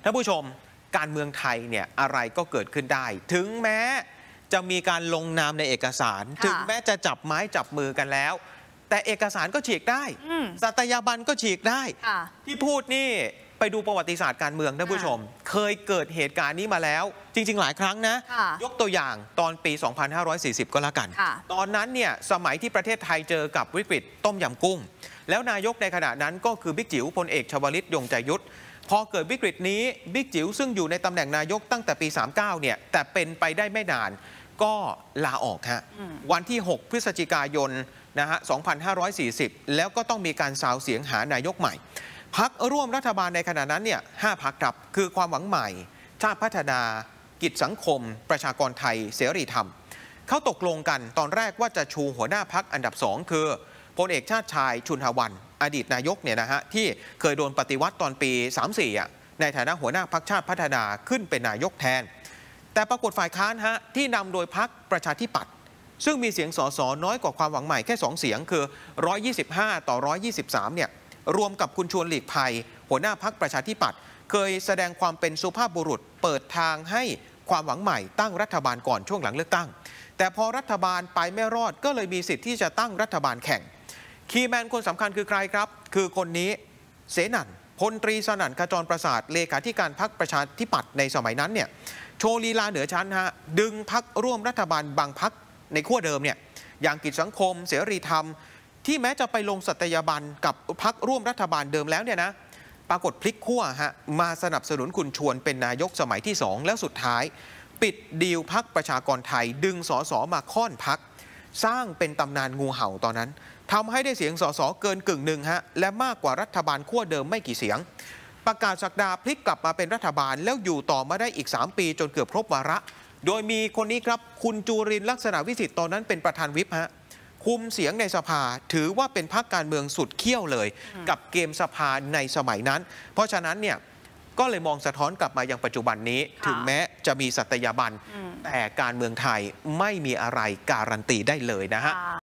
ท่านผู้ชมการเมืองไทยเนี่ยอะไรก็เกิดขึ้นได้ ถึงแม้จะมีการลงนามในเอกสารถึงแม้จะจับไม้จับมือกันแล้วแต่เอกสารก็ฉีกได้สัตยาบันก็ฉีกได้ที่พูดนี่ไปดูประวัติศาสตร์การเมืองท่านผู้ชมเคยเกิดเหตุการณ์นี้มาแล้วจริงๆหลายครั้งนะยกตัวอย่างตอนปี 2540 ก็แล้วกันตอนนั้นเนี่ยสมัยที่ประเทศไทยเจอกับวิกฤตต้มยำกุ้งแล้วนายกในขณะนั้นก็คือบิ๊กจิ๋วพลเอกชวลิตยงใจยุทธพอเกิดวิกฤตนี้บิ๊กจิ๋วซึ่งอยู่ในตำแหน่งนายกตั้งแต่ปี 39 เนี่ยแต่เป็นไปได้ไม่นานก็ลาออกฮะวันที่ 6 พฤศจิกายนนะฮะ 2540 แล้วก็ต้องมีการซาวเสียงหานายกใหม่พรรคร่วมรัฐบาลในขณะนั้นเนี่ย 5 พรรคครับคือความหวังใหม่ชาติพัฒนากิจสังคมประชากรไทยเสรีธรรมเขาตกลงกันตอนแรกว่าจะชูหัวหน้าพรรคอันดับ 2 คือพลเอกชาติชายชุนหวันอดีตนายกเนี่ยนะฮะที่เคยโดนปฏิวัติตอนปี 34 ในฐานะหัวหน้าพรรคชาติพัฒนาขึ้นเป็นนายกแทนแต่ปรากฏฝ่ายค้านฮะที่นำโดยพรรคประชาธิปัตย์ซึ่งมีเสียงสสน้อยกว่าความหวังใหม่แค่ 2 เสียงคือ 125 ต่อ 123 เนี่ยรวมกับคุณชวนหลีกภัยหัวหน้าพรรคประชาธิปัตย์เคยแสดงความเป็นสุภาพบุรุษเปิดทางให้ความหวังใหม่ตั้งรัฐบาลก่อนช่วงหลังเลือกตั้งแต่พอรัฐบาลไปไม่รอดก็เลยมีสิทธิ์ที่จะตั้งรัฐบาลแข่งคีย์แมนคนสำคัญคือใครครับคือคนนี้เสนันท์พลตรีสนั่นขจรประสาทเลขาธิการพรรคประชาธิปัตย์ในสมัยนั้นเนี่ยโชว์ลีลาเหนือชั้นฮะดึงพรรคร่วมรัฐบาลบางพรรคในขั้วเดิมเนี่ยอย่างกิจสังคมเสรีธรรมที่แม้จะไปลงสัตยาบันกับพรรคร่วมรัฐบาลเดิมแล้วเนี่ยนะปรากฏพลิกขั้วฮะมาสนับสนุนคุณชวนเป็นนายกสมัยที่ 2 แล้วสุดท้ายปิดดีลพรรคประชากรไทยดึงสสมาค่อนพรรคสร้างเป็นตำนานงูเห่าตอนนั้นทำให้ได้เสียงสสเกินกึ่งหนึ่งฮะและมากกว่ารัฐบาลขั้วเดิมไม่กี่เสียงประกาศศักดาพลิกกลับมาเป็นรัฐบาลแล้วอยู่ต่อมาได้อีก3 ปีจนเกือบครบวาระโดยมีคนนี้ครับคุณจุรินทร์ลักษณะวิสิทธิ์ตอนนั้นเป็นประธานวิปฮะคุมเสียงในสภาถือว่าเป็นพรรคการเมืองสุดเขี้ยวเลยกับเกมสภาในสมัยนั้นเพราะฉะนั้นเนี่ยก็เลยมองสะท้อนกลับมายังปัจจุบันนี้ถึงแม้จะมีสัตยาบันแต่การเมืองไทยไม่มีอะไรการันตีได้เลยนะฮะ